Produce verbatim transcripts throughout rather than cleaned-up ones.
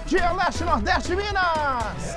dia, Leste, Nordeste, Minas!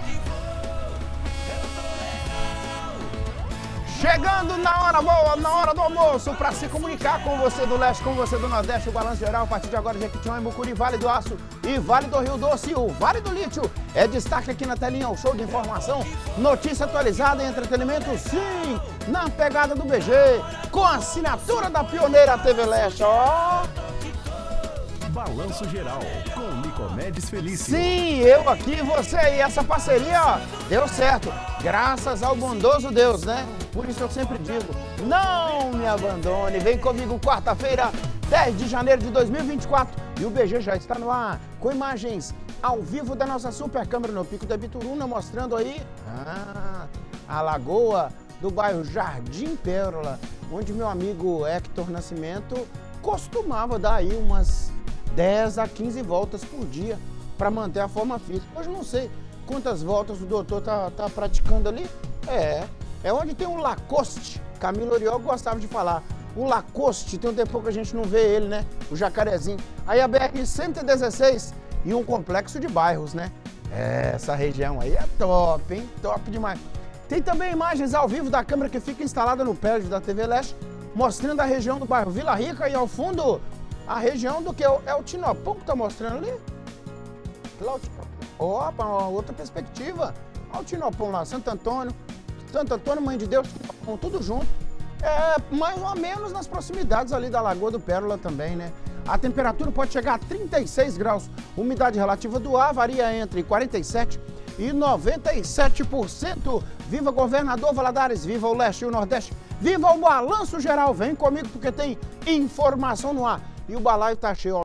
Chegando na hora boa, na hora do almoço, para se comunicar com você do Leste, com você do Nordeste, o Balanço Geral, a partir de agora, Jequitinhonha, Mucuri, Vale do Aço e Vale do Rio Doce, e o Vale do Lítio. É destaque aqui na telinha, o show de informação, notícia atualizada e entretenimento, sim, na pegada do B G, com a assinatura da pioneira T V Leste, ó. Balanço Geral, com Nicomedes Felício. Sim, eu aqui, você aí, essa parceria, ó, deu certo, graças ao bondoso Deus, né? Por isso eu sempre digo, não me abandone, vem comigo quarta-feira, dez de janeiro de dois mil e vinte e quatro, e o B G já está no ar, com imagens ao vivo da nossa super câmera no Pico da Bituruna, mostrando aí ah, a lagoa do bairro Jardim Pérola, onde meu amigo Hector Nascimento costumava dar aí umas dez a quinze voltas por dia para manter a forma física. Hoje não sei quantas voltas o doutor tá, tá praticando ali. É, é onde tem um Lacoste. Camilo Oriol gostava de falar. O Lacoste, tem um tempo que a gente não vê ele, né? O Jacarezinho. Aí a B R cento e dezesseis e um complexo de bairros, né? É, essa região aí é top, hein? Top demais. Tem também imagens ao vivo da câmera que fica instalada no prédio da T V Leste, mostrando a região do bairro Vila Rica e ao fundo a região do que é o, é o Tinopão que tá mostrando ali. Lá o Tinopão. Opa, outra perspectiva. Olha o Tinopão lá, Santo Antônio, Santo Antônio, Mãe de Deus, Tinopão, tudo junto. É, mais ou menos nas proximidades ali da Lagoa do Pérola também, né? A temperatura pode chegar a trinta e seis graus. Umidade relativa do ar varia entre quarenta e sete por cento e noventa e sete por cento. Viva Governador Valadares, viva o Leste e o Nordeste, viva o Balanço Geral. Vem comigo porque tem informação no ar. E o balaio tá cheio, ó.